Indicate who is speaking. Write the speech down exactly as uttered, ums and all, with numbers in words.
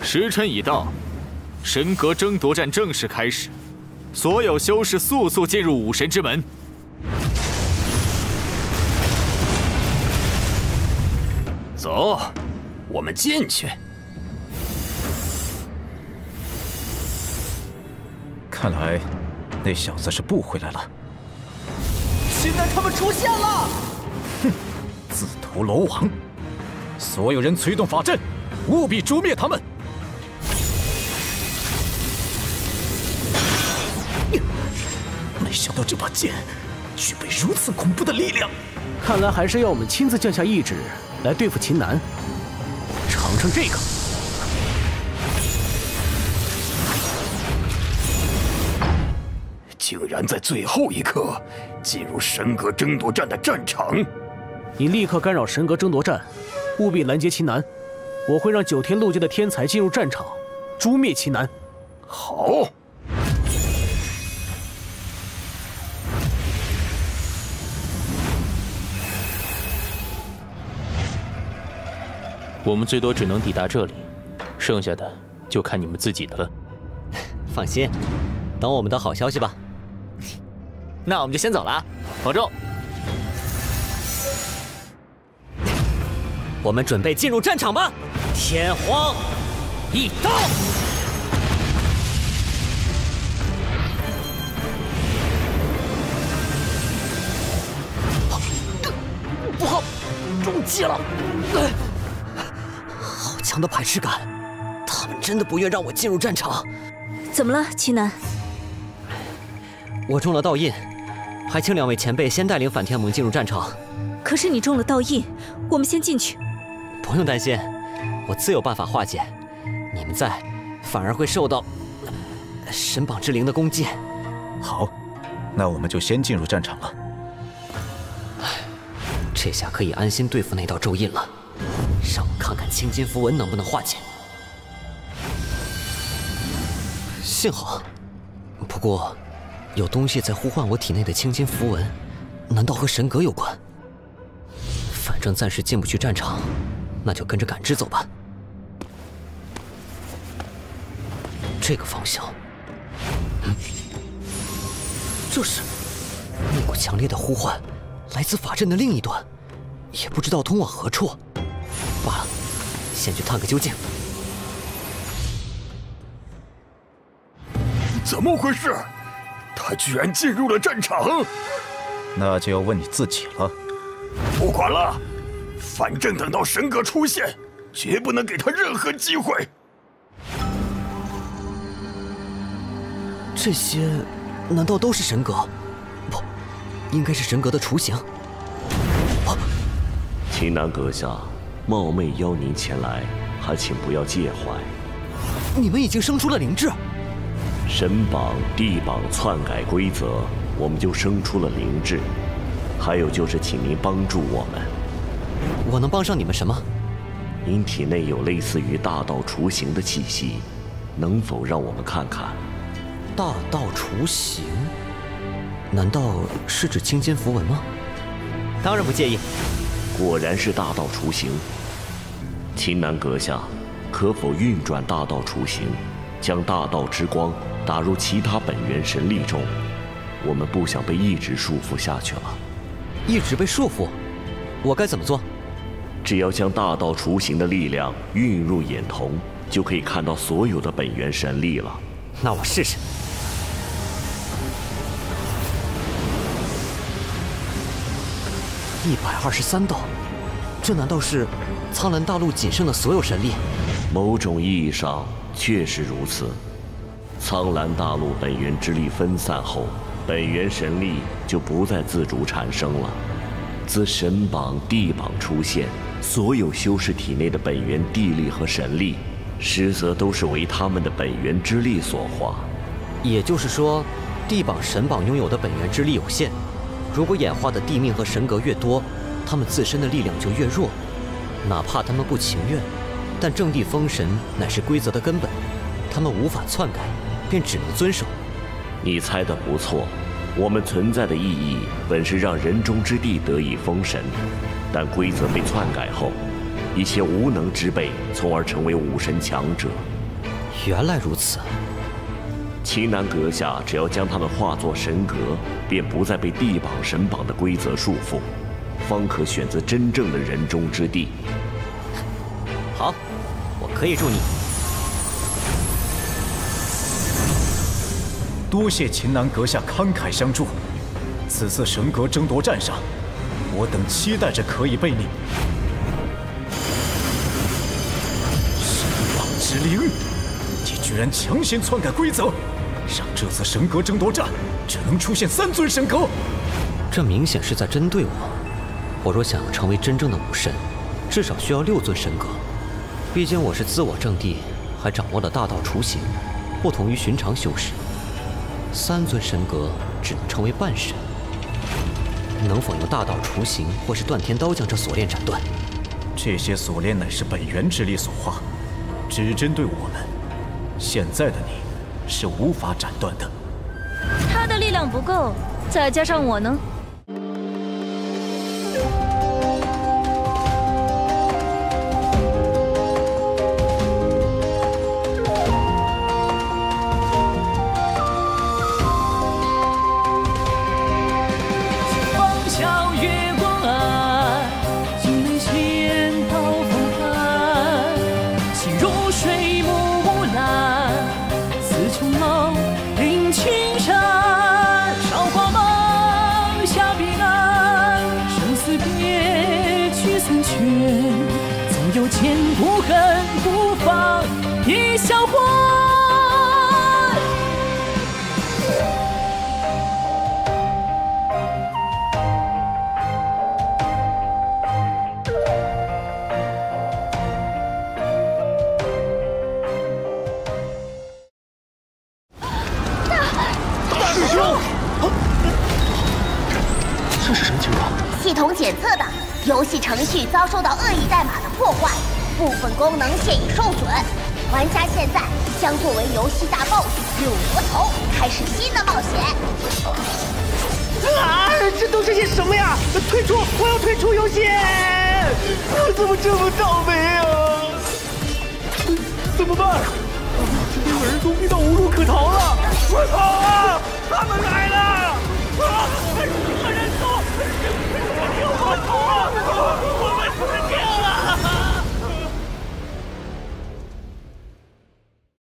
Speaker 1: 时辰已到，神格争夺战正式开始，所有修士速速进入武神之门。
Speaker 2: 走，我们进去。
Speaker 3: 看来那小子是不回来了。
Speaker 4: 现在他们出现了！
Speaker 3: 哼，自投罗网！所有人催动法阵，务必诛灭他们！ 没想到这把剑具备如此恐怖的力量，
Speaker 4: 看来还是要我们亲自降下意志来对付秦南。尝尝这个。
Speaker 2: 竟然在最后一刻进入神格争夺战的战场！
Speaker 4: 你立刻干扰神格争夺战，务必拦截秦南。我会让九天路界的天才进入战场，诛灭秦南。
Speaker 2: 好。
Speaker 5: 我们最多只能抵达这里，剩下的就看你们自己的了。
Speaker 6: 放心，等我们的好消息吧。那我们就先走了啊，保重。我们准备进入战场吧。天荒一刀。不好，中计了。 强的排斥感，他们真的不愿让我进入战场。
Speaker 7: 怎么了，齐南？
Speaker 6: 我中了道印，还请两位前辈先带领反天盟进入战场。
Speaker 7: 可是你中了道印，我们先进去。
Speaker 6: 不用担心，我自有办法化解。你们在，反而会受到神榜之灵的攻击。
Speaker 3: 好，那我们就先进入战场了。
Speaker 6: 这下可以安心对付那道咒印了。 让我看看青金符文能不能化解。幸好，不过有东西在呼唤我体内的青金符文，难道和神格有关？反正暂时进不去战场，那就跟着感知走吧。这个方向，嗯，这是那股强烈的呼唤，来自法阵的另一端，也不知道通往何处。 罢了，先去探个究竟。
Speaker 2: 怎么回事？他居然进入了战场！
Speaker 3: 那就要问你自己了。
Speaker 2: 不管了，反正等到神格出现，绝不能给他任何机会。
Speaker 6: 这些难道都是神格？不，应该是神格的雏形。啊！
Speaker 8: 秦南阁下。 冒昧邀您前来，还请不要介怀。
Speaker 6: 你们已经生出了灵智，
Speaker 8: 神榜、地榜篡改规则，我们就生出了灵智。还有就是，请您帮助我们。
Speaker 6: 我能帮上你们什么？
Speaker 8: 您体内有类似于大道雏形的气息，能否让我们看看？
Speaker 6: 大道雏形？难道是指青金符文吗？当然不介意。
Speaker 8: 果然是大道雏形。秦南阁下，可否运转大道雏形，将大道之光打入其他本源神力中？我们不想被一直束缚下去了。
Speaker 6: 一直被束缚，我该怎么做？
Speaker 8: 只要将大道雏形的力量运入眼瞳，就可以看到所有的本源神力了。
Speaker 6: 那我试试。 一百二十三道，这难道是苍蓝大陆仅剩的所有神力？
Speaker 8: 某种意义上确实如此。苍蓝大陆本源之力分散后，本源神力就不再自主产生了。自神榜、地榜出现，所有修士体内的本源地力和神力，实则都是为他们的本源之力所化。
Speaker 6: 也就是说，地榜、神榜拥有的本源之力有限。 如果演化的地命和神格越多，他们自身的力量就越弱。哪怕他们不情愿，但正地封神乃是规则的根本，他们无法篡改，便只能遵守。
Speaker 8: 你猜得不错，我们存在的意义本是让人中之地得以封神，但规则被篡改后， 一些无能之辈，从而成为武神强者。
Speaker 6: 原来如此。
Speaker 8: 秦南阁下只要将他们化作神格，便不再被地榜神榜的规则束缚，方可选择真正的人中之地。
Speaker 6: 好，我可以助你。
Speaker 3: 多谢秦南阁下慷慨相助。此次神格争夺战上，我等期待着可以被你。神榜之灵，你居然强行篡改规则，让这次神格争夺战只能出现三尊神格。
Speaker 6: 这明显是在针对我。我若想要成为真正的武神，至少需要六尊神格。毕竟我是自我正地，还掌握了大道雏形，不同于寻常修士。三尊神格只能成为半神。能否用大道雏形或是断天刀将这锁链斩断？
Speaker 3: 这些锁链乃是本源之力所化，只针对我们。现在的你是无法斩断的。
Speaker 9: 他的力量不够，再加上我呢？
Speaker 10: 千古恨不放一笑欢。
Speaker 11: 大师兄，这是什么情况？系统检测的。游戏程序遭受到恶意代码的破坏，部分功能现已受损。玩家现在将作为游戏大 boss 六魔头，开始新的冒险。
Speaker 10: 啊！这都是些什么呀？退出！我要退出游戏！我怎么这么倒霉啊？怎么办？这边人都逼到无路可逃了！快跑啊！他们来了！啊！快人走！快跑啊！